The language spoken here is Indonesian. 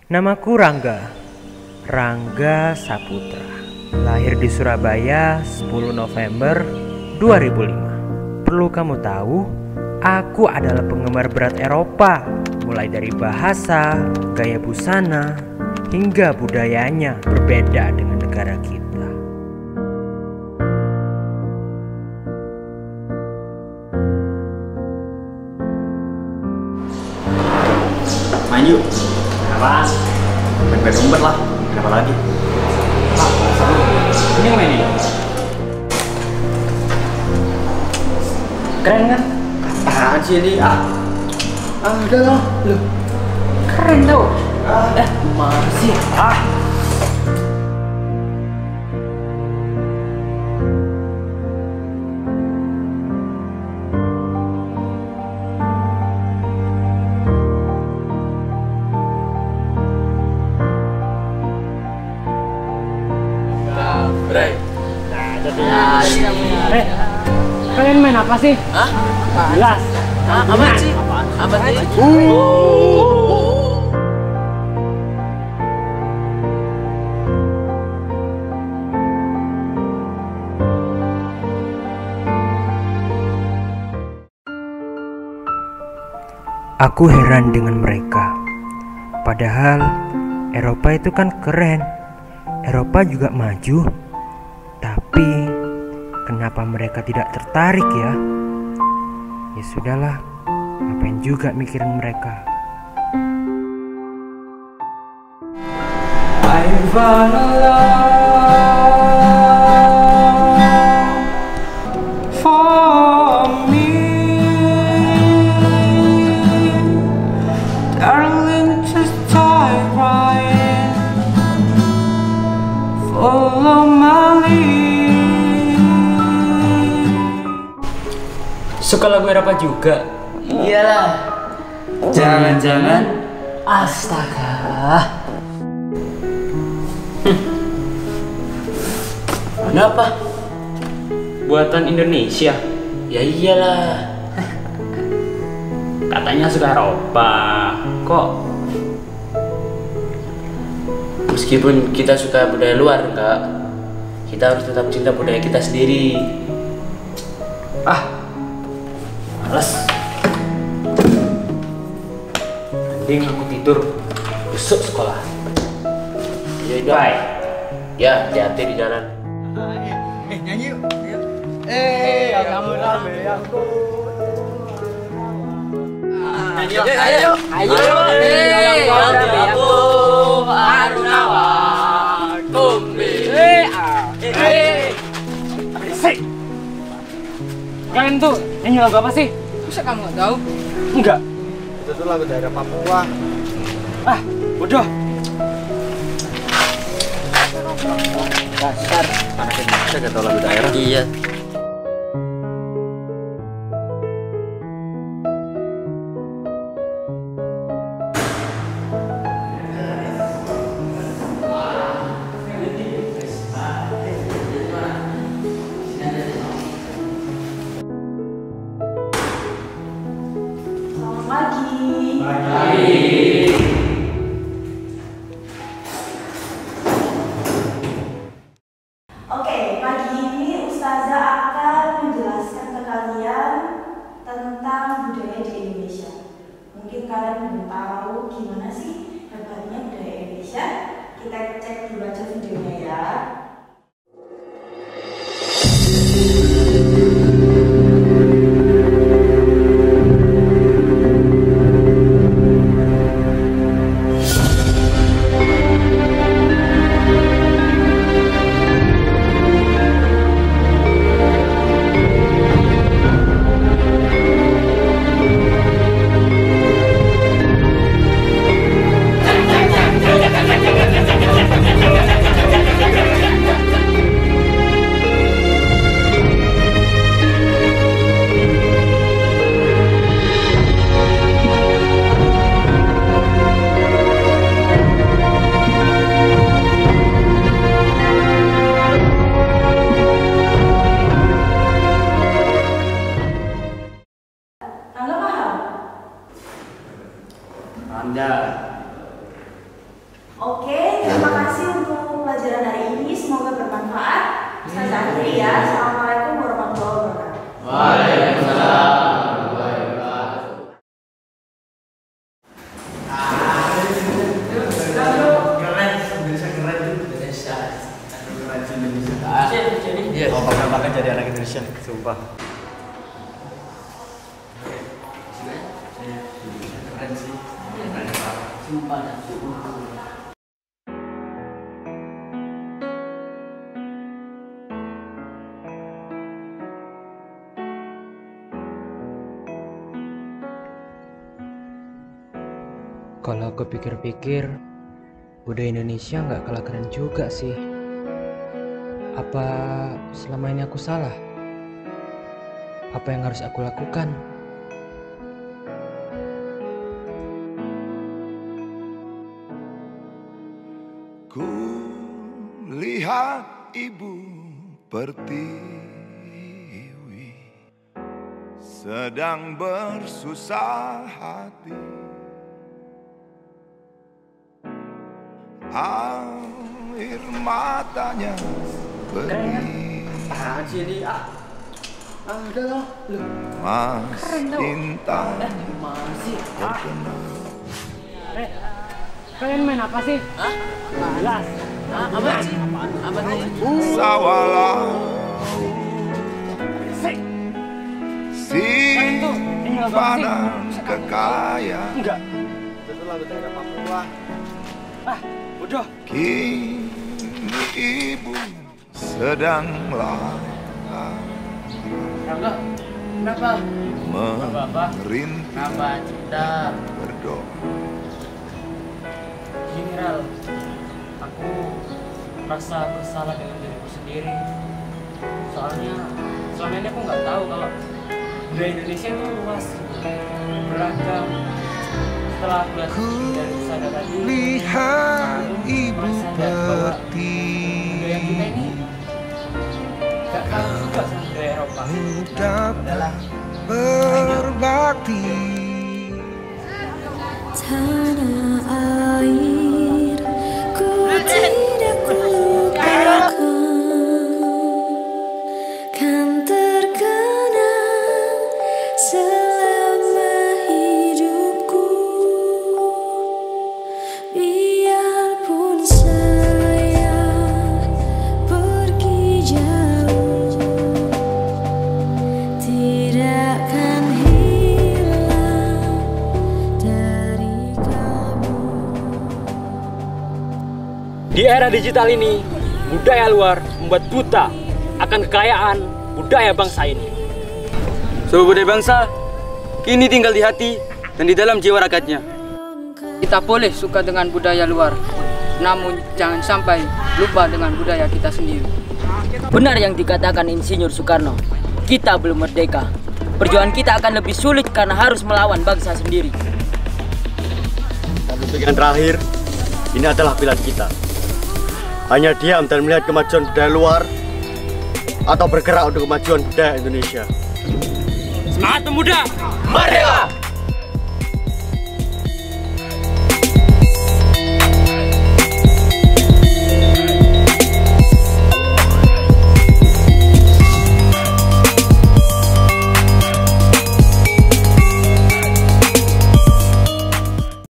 Namaku Rangga, Rangga Saputra. Lahir di Surabaya 10 November 2005. Perlu kamu tahu, aku adalah penggemar berat Eropa. Mulai dari bahasa, gaya busana, hingga budayanya berbeda dengan negara kita. Main yuk. Apaan? Main umpet lah. Kenapa lagi? Ini main ini. Keren kan? Apaan sih ini? Udah lah. Loh. Keren tau. Gimana sih? Kalian main apa sih? Hah? Jelas. Apa sih? Apa sih? Aku heran dengan mereka. Padahal Eropa itu kan keren. Eropa juga maju. Tapi kenapa mereka tidak tertarik ya? Ya sudahlah, ngapain juga mikirin mereka. I found a love for me, darling, just dive right in, follow my lead. Suka lagu Eropa juga? Iyalah. Jangan-jangan astaga. Kenapa? Buatan Indonesia. Ya iyalah. Katanya suka Eropa. Kok? Meskipun kita suka budaya luar, Kak, kita harus tetap cinta budaya kita sendiri. Males. Mending aku tidur, besok sekolah. Ya udah. Bye. Ya, hati-hati di jalan. Nyanyi yuk. Kamu rame aku. Ayo. Aku Arunawan Kumbi. Berisik. Kalian tuh nyanyi lagu apa sih? Masa kamu nggak tahu? Enggak. Itu tuh lagu daerah Papua. Bodoh. Dasar. Anak Indonesia gak tau lagu daerah. Iya. Oke, pagi ini Ustazah akan menjelaskan ke kalian tentang budaya di Indonesia. Mungkin kalian belum tahu gimana sih hebatnya budaya Indonesia. Kita cek dulu aja videonya ya. Indonesia. Iya. Oh, bangga jadi anak Indonesia. Sumpah. Keren sih. Sumpah. Kalau aku pikir-pikir, budaya Indonesia nggak kalah keren juga sih. Apa selama ini aku salah? Apa yang harus aku lakukan? Ku lihat ibu pertiwi sedang bersusah hati. Air matanya perih. Apaan sih ini? Udah lah. Mas Intan Masih. Kalian main apa sih? Jelas. Apa sih? Apa sih? Sawalah simpanan kekayaan. Enggak. Betul gak apa-apa. Bodoh. Kini ibu sedang Rangga, kenapa? merintih Kenapa Cinta? berdoa. Gini Ral, aku merasa bersalah dengan diriku sendiri. Soalnya selama ini aku nggak tahu kalau budaya Indonesia itu luas, beragam. Setelah aku lihat dari Ustada tadi, Lihat aku ibu sadar bahwa budaya kita ini gak kalah juga sama budaya Eropa. dapat berbakti. Tanah air ku tidak lupakan, kan terkenang selama hidupku. Biarpun saya pergi jauh, tidak akan hilang dari kamu. Di era digital ini, budaya luar membuat buta akan kekayaan budaya bangsa ini. Sebuah budaya bangsa kini tinggal di hati dan di dalam jiwa rakyatnya. Kita boleh suka dengan budaya luar, namun jangan sampai lupa dengan budaya kita sendiri. Benar yang dikatakan Insinyur Soekarno, kita belum merdeka. Perjuangan kita akan lebih sulit karena harus melawan bangsa sendiri. Dan untuk yang terakhir, ini adalah pilihan kita. Hanya diam dan melihat kemajuan budaya luar, atau bergerak untuk kemajuan budaya Indonesia. Semangat pemuda! Merdeka!